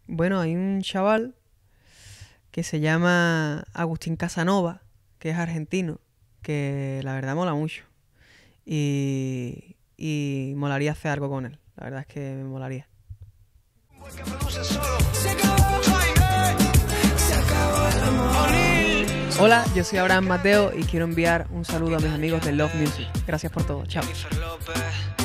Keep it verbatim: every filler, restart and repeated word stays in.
Bueno, hay un chaval que se llama Agustín Casanova, que es argentino, que la verdad mola mucho. Y, y molaría hacer algo con él. La verdad es que me molaría. Hola, yo soy Abraham Mateo y quiero enviar un saludo a mis amigos de Love Music. Gracias por todo. Chao.